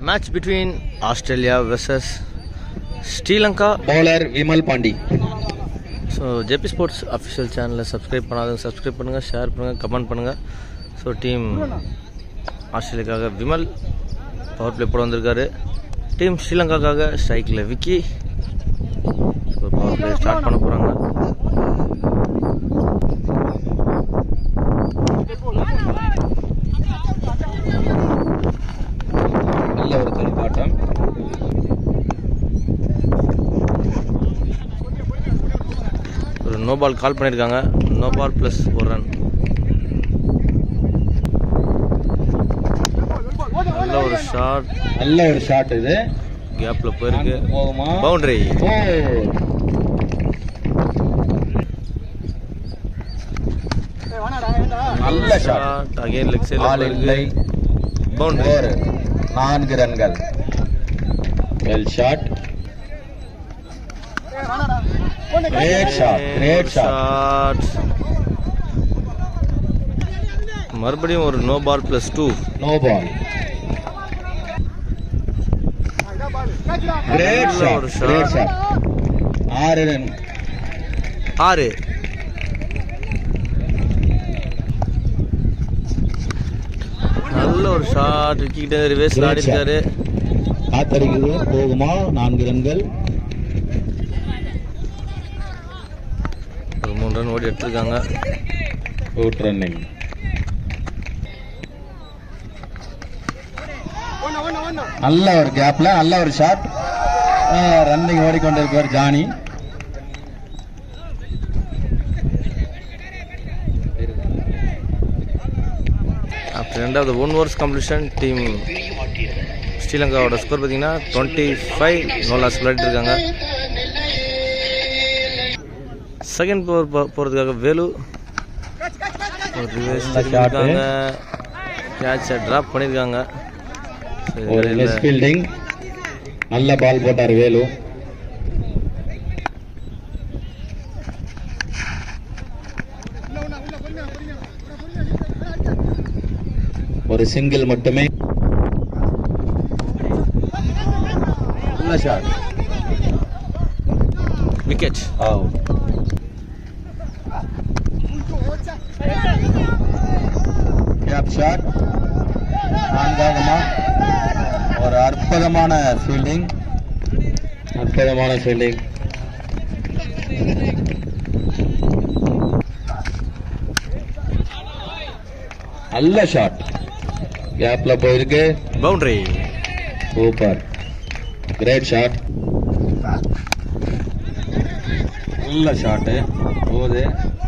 Match between Australia versus Sri Lanka. Bowler Vimal Pandi. So JP Sports official channel subscribe பண்ணாதவங்க subscribe பண்ணுங்க, share பண்ணுங்க, comment பண்ணுங்க. So team ஆஸ்திரேலியாக்காக Vimal power play போட வந்திருக்காரு. Team ஸ்ரீலங்காக்காக ஸ்ட்ரைக்ல Vicky. So power play start பண்ண போறாங்க. நல்ல ஒரு துடுப்பாட்டம். ஒரு நோ பால் கால் பண்ணியிருக்காங்க. நோ பால் பிளஸ் ஒரு ரன். நல்ல ஒரு ஷாட் இது கேப்ல போயிருக்கு. போகுமா? பவுண்டரி. நல்ல ஷாட். அகைன் லெக் சைடுல போயிருக்கு. பவுண்டரி. 4 ரன்கள். Well shot. Great shot. மறுபடியும் ஒரு no ball plus 2. No ball. Great shot. 6 run. 6. நல்ல ஒரு ஷாட். விக்கிட்ட ரிவர்ஸ் ஆடி இருக்காரு. காத்தடிக்குது. போகுமா? 4 ரன்கள். ஒரு 3 ரன் ஓடி எடுத்திருக்காங்க. Out running. நல்ல ஒரு கேப்ல நல்ல ஒரு ஷாட். ரன்னிங் ஓடிக்கொண்டிருக்கார் ஜானி. ஆஃப்டர் ரெண்டாவது 1 overs கம்ப்ளீஷன் டீம் ஸ்ரீலங்காவோட ஸ்கோர் பார்த்தீங்கன்னா 25 நோ லாஸ் விளையாட்டு இருக்காங்க. செகண்ட் போகிறதுக்காக வேலு ஒரு ரிவர்ஸ் இருக்காங்க. கேட்சை ட்ராப் பண்ணியிருக்காங்க. ஒரு மிஸ் ஃபீல்டிங். நல்ல பால் போட்டார் வேலு. ஒரு சிங்கிள் மட்டுமே. நல்ல shot. Wicket. Out. Gap shot. 4 ஒரு அற்புதமான ஃபீல்டிங். நல்ல ஷாட். கேப்ல போயிருக்கு. பவுண்டரி. சூப்பர். Great shot. நல்ல ஷாட். போது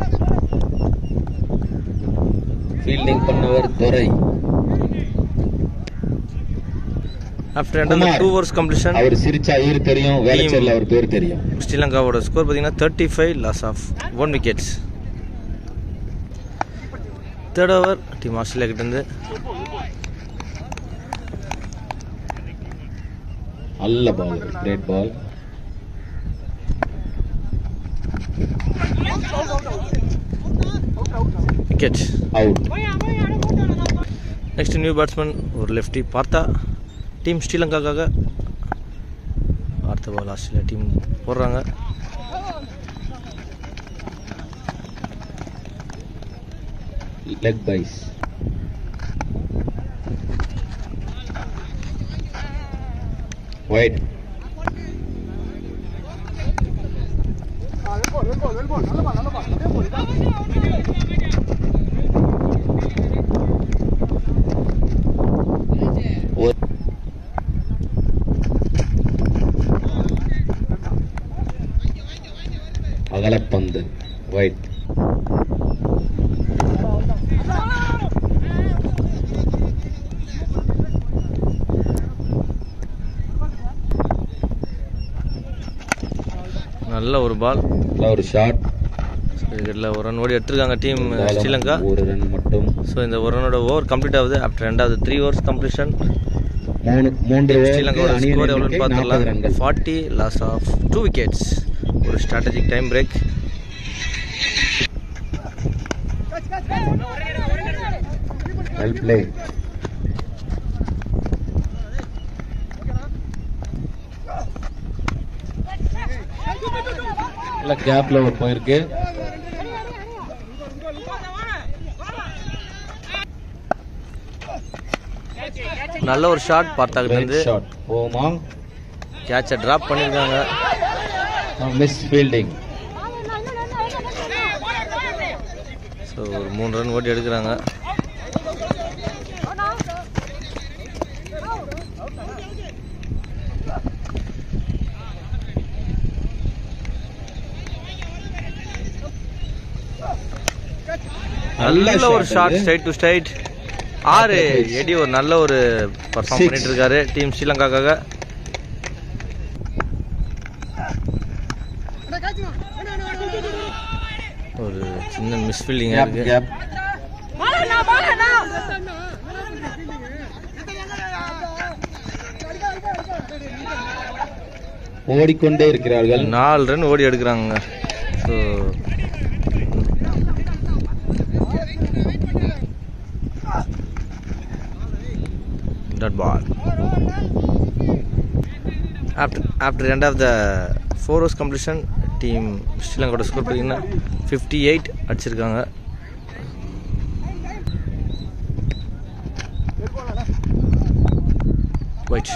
ஃபீல்டிங் பண்ணவர் Durai. After another 2 overs completion. அவர் சிரிச்சா ஈர் தெரியும், வேலைச்சேரில் அவர் பேர் தெரியும். ஸ்ரீலங்காவோட ஸ்கோர் பார்த்தீங்கன்னா 35 loss of 1 wickets. Third over team Australia கிட்ட இருந்து நல்ல ball. Great ball. Wicket. Out. Next new batsman ஒரு லெஃப்டி பார்த்தா. டீம் ஸ்ரீலங்காக்காக அடுத்த பால் ஆஸ்திரேலியா டீம் போடுறாங்க. Leg byes. வைட். அகலப்பந்து. வைட். நல்ல ஒரு பால். ஒரு ஷாட். விக்கெட்ல ஒரு ரன் ஓடி எடுத்திருக்காங்க டீம் ஸ்ரீலங்கா. ஒரு ரன் மட்டும். ஸோ இந்த ஒரு ரனோட ஓவர் கம்ப்ளீட் ஆகுது. ஆஃப்டர் ரெண்டாவது 3 overs கம்ப்ளீஷன். 3 ஸ்ரீலங்காவோட ஸ்கோர் எவ்வளோன்னு பார்த்துடலாம். 40 லாஸ் ஆஃப் 2 விக்கெட்ஸ். ஒரு strategic time break. Well played. கேப்ல போயிருக்கு. நல்ல ஒரு ஷாட் பார்த்தாங்க. ஷாட் போமா, கேட்சை டிராப் பண்ணிருக்காங்க. Miss fielding. ஸோ ஒரு 3 ரன் ஓட்டி எடுக்கிறாங்க. நல்ல ஒரு ஷாட், ஸ்ட்ரைட் டு ஸ்ட்ரைட். 6 எடி ஒரு நல்ல ஒரு பர்ஃபார்ம் பண்ணிட்டு இருக்காரு டீம் ஸ்ரீலங்காக்காக. ஒரு சின்ன மிஸ் ஃபீல்டிங் இருக்கு. ஓடிக்கொண்டே இருக்கிறார்கள். 4 ரன் ஓடி எடுக்கிறாங்க. So dot ball. After end of the 4 overs completion, team ஸ்ரீலங்கோட ஸ்கோர் பார்த்தீங்கன்னா 58 அடிச்சிருக்காங்க. Wide.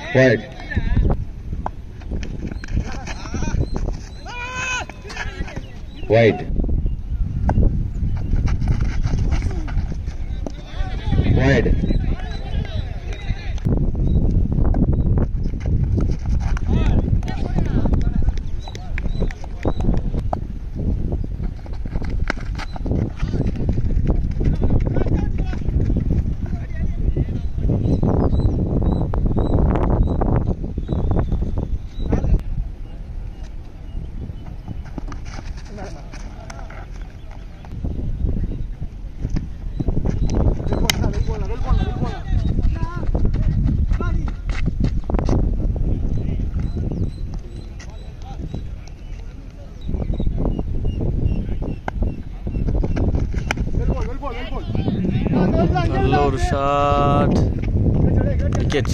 நல்ல ஒரு ஷாட், விக்கெட்.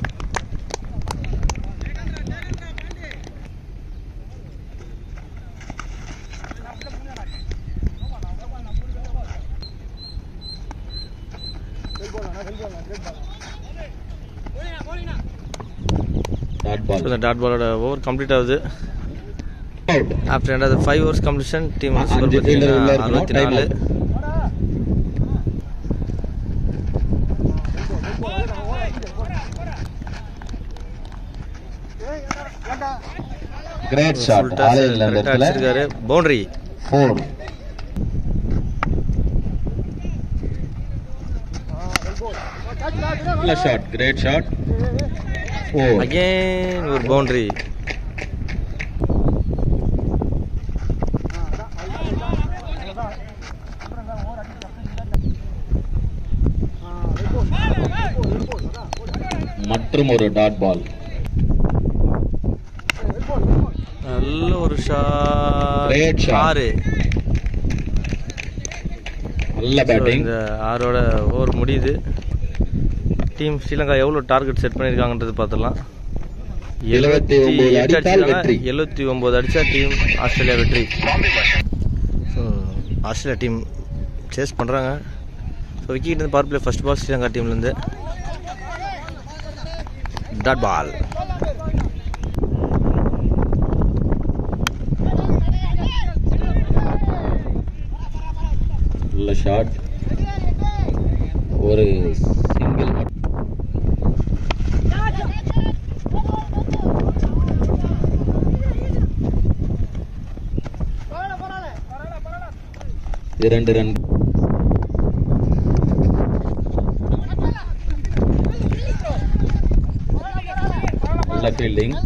டாட் பாலோட ஓவர் கம்ப்ளீட் ஆகுது. After end of the 5 overs completion, team score பார்த்தீங்கன்னா 64. Great shot. Boundary. 4. Shot. Great shot. 4. Again ஒரு boundary. மற்றும் ஒரு டாட் பால். நல்ல ஒரு ஷாட். 6. நல்ல பேட்டிங். இந்த 6ஓட ஓவர் முடியுது. டீம் ஸ்ரீலங்கா எவ்வளோ டார்கெட் செட் பண்ணியிருக்காங்கன்றது பார்த்துடலாம். 79 அடித்தால் வெற்றி. 79 அடித்தா டீம் ஆஸ்திரேலியா வெற்றி. ஸோ ஆஸ்திரேலியா டீம் சேஸ் பண்ணுறாங்க. ஸோ விக்கெட் இருந்து power play first ball Sri டீம்லேருந்து. Dot ball. நல்ல ஷாட். ஒரு சிங்கிள். இரண்டு ரன். நல்ல ஃபீல்டிங்.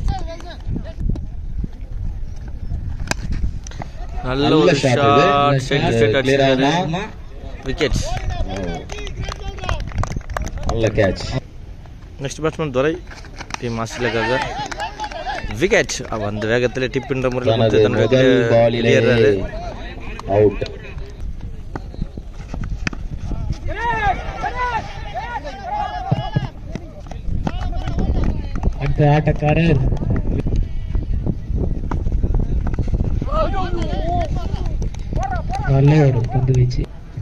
நல்ல ஒரு ஷாட். விக்கெட். நல்ல catch. Next batsman Durai, team ஆஸ்திரேலியாக்காக. விக்கெட். அந்த வேகத்தில் டிப்ன்ற முறையில் வெளியேறாரு. அவுட். அடுத்த ஆட்டக்காரர் நல்ல ஒரு பந்து வீச்சு,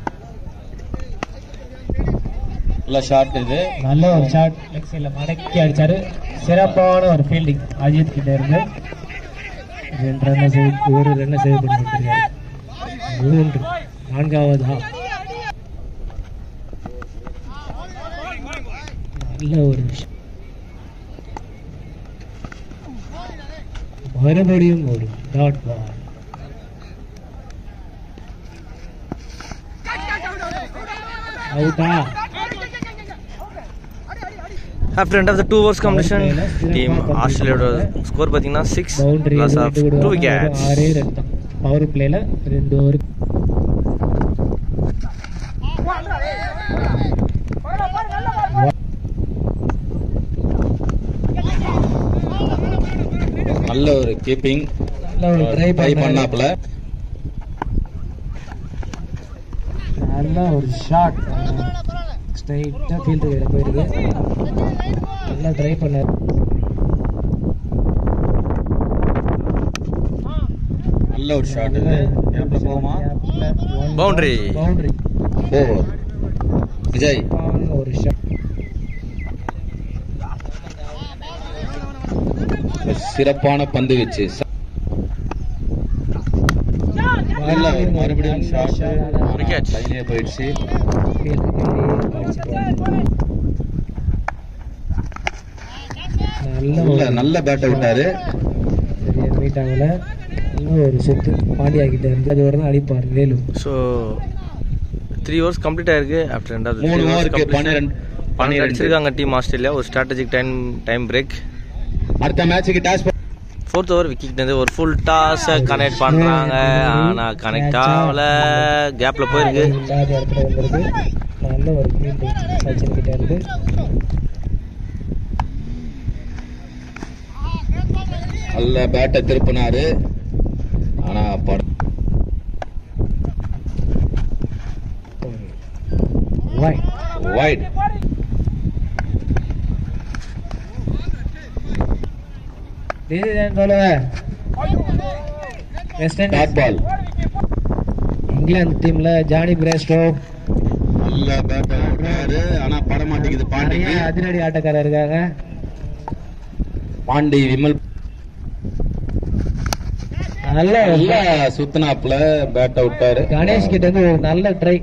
நல்ல ஷாட், இது நல்ல ஒரு ஷாட், லெக் சைட்ல மடக்கி அடிச்சாரு. சிறப்பான ஒரு ஃபீல்டிங் அஜித் கிட்ட இருந்து. 2 ரன்னை சேவ், 1 ரன்னை சேவ் பண்ணி கொடுத்திருக்காரு. 3, 4வது ஹாஃப். நல்ல ஒரு மறுபடியும் ஒரு டாட் பால். அவுட்டா? After end of the 2 overs completion, team ஆஸ்திரேலியாவோட ஸ்கோர் பார்த்தீங்கன்னா 6 loss of 2 wickets. 6 ரன் தான் பவர் பிளேல 2 ஓவர். நல்ல ஒரு கீப்பிங், நல்ல ஒரு ட்ரை பண்ணாப்ல. நல்ல ஒரு ஷாட், ஸ்ட்ரைட்டா ஃபீல்டு வேற போயிருக்கு. நல்லா ட்ரை பண்ணாரு. நல்ல ஒரு ஷாட், இது கேப்ல போகுமா? பவுண்டரி. ஓவர். விஜய் ஒரு ஷாட், சிறப்பான பந்து வீச்சு. மறுபடியும் ஷாட், விக்கெட் லைனே போயிடுச்சு. நல்ல பேட்டை விட்டாரு, மீட் ஆகல. இன்னும் ஒரு சுத்து பாண்டியா கிட்ட இருந்து அது வரை அடிப்பார் வேலு. ஸோ 3 overs கம்ப்ளீட் ஆயிருக்கு. ஆஃப்டர் எண்ட் ஆஃப் 3 ஓவருக்கு 12 அடிச்சிருக்காங்க டீம் ஆஸ்திரேலியா. ஒரு ஸ்ட்ராட்டஜிக் டைம் பிரேக். அடுத்த மேட்சுக்கு டாஸ் 4th ஓவர் விக்கெட் இருந்து ஒரு ஃபுல் டாஸ் கனெக்ட் பண்றாங்க. ஆனா கனெக்ட் ஆகல, கேப்ல போயிருக்கு. இல்லாத இடத்துல வந்திருக்கு. நல்ல ஒரு ஃபீல்டிங் சச்சின் கிட்ட இருந்து. நல்ல பேட்டை திருப்பினாரு. ஆனா வைட். இங்கிலாந்து டீம்ல ஜானி பிரேஸ்டோ நல்ல பேட்டை விடுறாரு. ஆனா பட மாட்டேங்குது. பாண்டி அதிரடி ஆட்டக்காரர் இருக்காங்க. பாண்டி விமல் நல்ல சுத்தனாப்ல பேட்டை விட்டாரு. கணேஷ் கிட்ட இருந்து ஒரு நல்ல ட்ரை.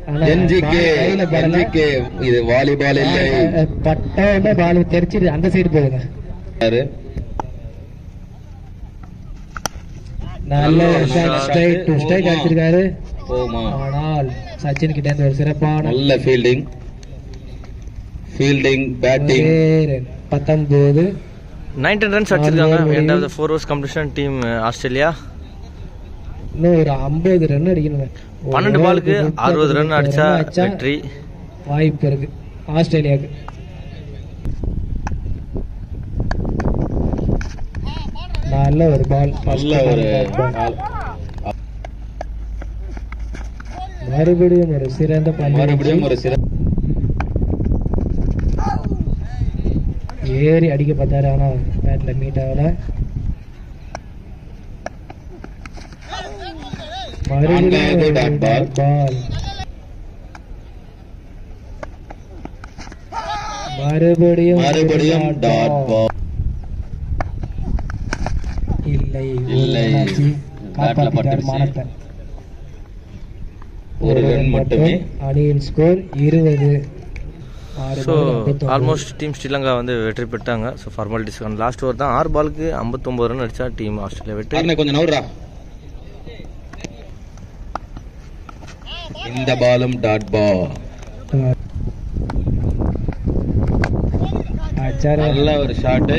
இது வாலிபால் இல்லை, பட்ட பால் தெரிச்சிட்டு அந்த சைடு போகுங்க. நல்ல ஸ்ட்ரைட் டு ஸ்ட்ரைட் அடிச்சிருக்காரு. ஆனால் சச்சின் கிட்ட இருந்து ஒரு சிறப்பான நல்ல ஃபீல்டிங் பேட்டிங். 19 ரன்ஸ் அடிச்சிருக்காங்க. End of the 4 overs completion team Australia. இன்னும் ஒரு 50 ரன் அடிக்கணும். 12 பாலுக்கு 60 ரன் அடிச்சா வெற்றி வாய்ப்பு இருக்கு ஆஸ்திரேலியாவுக்கு. நல்ல ஒரு பால், மறுபடியும் ஒரு சிறந்த ஏறி அடிக்க பார்த்தாரு. ஆனா பேட்ல மீட் ஆகல. மறுபடியும் பால், மறுபடியும் டாட் பால். இல்லை, காப்பாற்றிட்டார் மானத்தை. ஒரு ரன் மட்டுமே. அணியின் score 20. So almost team Sri வந்து வெற்றி பெற்றாங்க. ஸோ ஃபார்மாலிட்டிஸ் லாஸ்ட் ஓவர் தான். 6 பாலுக்கு 59 ரன் அடிச்சா டீம் ஆஸ்திரேலியா வெற்றி. கொஞ்சம் நவுறா. இந்த பாலும் டாட் பால். நல்ல ஒரு ஷாட்.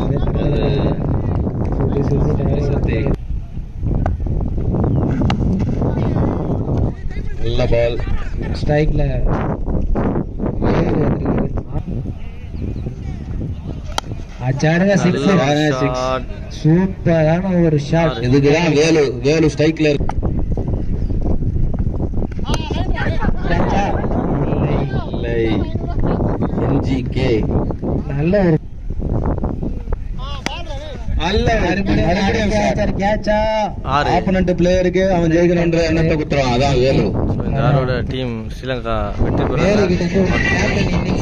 நல்ல பால், ஸ்ட்ரைக்ல அச்சாருங்க. சூப்பரான ஒரு ஷாட். இதுக்குதான் வேலு ஸ்ட்ரைக்ல இருக்கு. நல்ல ஒரு ஆறு. ஆப்பனண்ட் பிளேயருக்கு அவன் ஜெயிக்கணும்ன்ற எண்ணத்தை குத்துறான். அதான் 7. ஸோ இந்த ஆரோட டீம் ஸ்ரீலங்கா வெற்றி பெறாங்க.